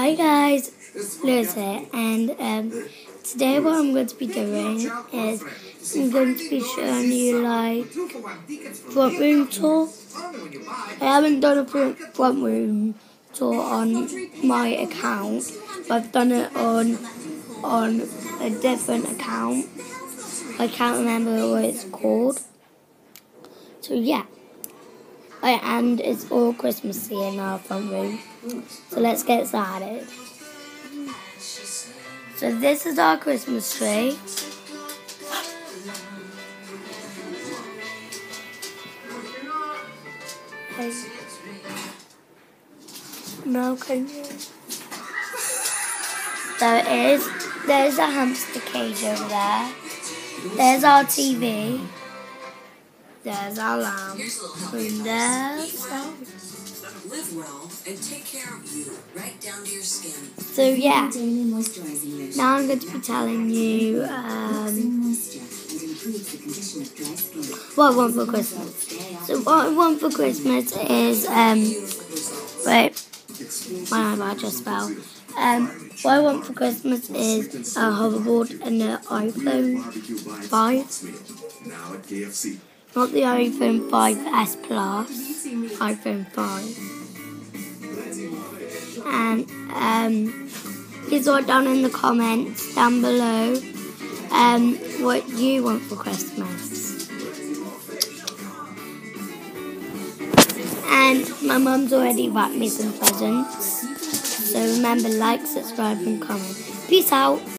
Hi guys, Lewis here, and today what I'm going to be doing is I'm going to be showing you like front room tour. I haven't done a front room tour on my account, but I've done it on a different account. I can't remember what it's called. So yeah. And it's all Christmassy in our front room. So let's get started. So this is our Christmas tree. No, can you? There it is. There's a hamster cage over there. There's our TV. There's our lamp. And there's Live well and take care of you right down to your skin. So yeah, now I'm going to be telling you what I want for Christmas. So what I want for Christmas is wait, my iPad just fell. What I want for Christmas is a hoverboard and an iPhone 5. Not the iPhone 5S Plus, iPhone 5. And please write down in the comments down below what you want for Christmas. And my mum's already wrapped me some presents. So remember, like, subscribe and comment. Peace out.